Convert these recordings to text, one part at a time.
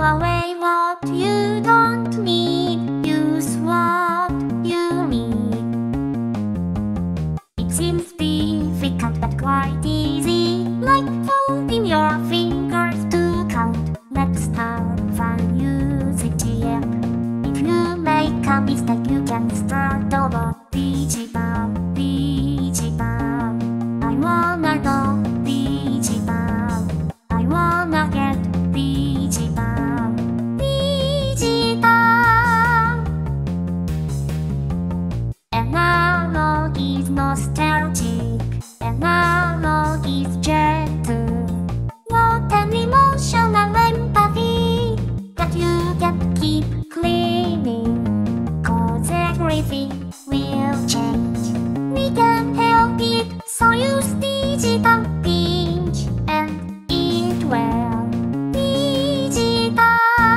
away what you don't need. Use what you need. It seems difficult but quite easy, like folding your fingers to count. Let's have fun using the app. If you make a mistake, you can start over. Digital, digital. I wanna know digital. I wanna get digital, digital. Analog is nostalgic. Analog is gentle. Not an emotional empathy that you can keep cleaning. 'Cause everything will change. We can help it, so use digital pinch and eat well. Digital.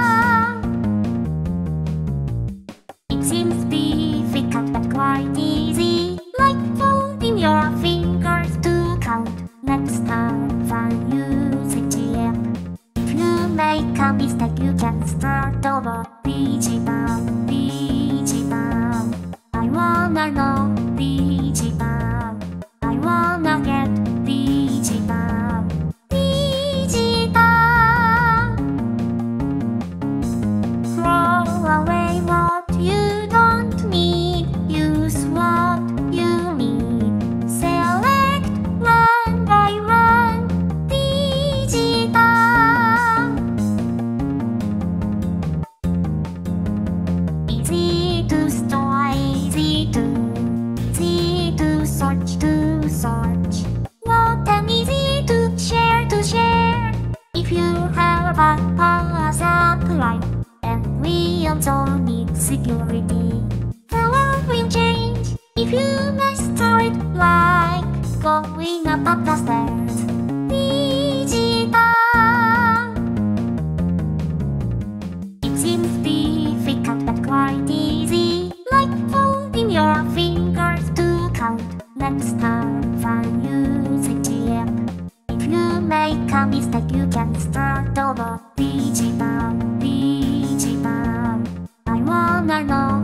It seems difficult but quite easy, like folding your fingers to count. Let's have fun using the app. If you make a mistake, you can start over. Digital, digital. I wanna know digital. I wanna get digital, digital. Throw away what you don't need. Use what you need. Select one by one. Digital. Easy to store, easy to search, to search. Not an easy to share, to share. If you have a power supply, and we also need security. The world will change if you master it, like going up the stairs. Digital. It seems difficult but quite easy, like folding your fingers to count. Let's have fun using the app. If you make a mistake, you can start over. Digital, digital. I wanna know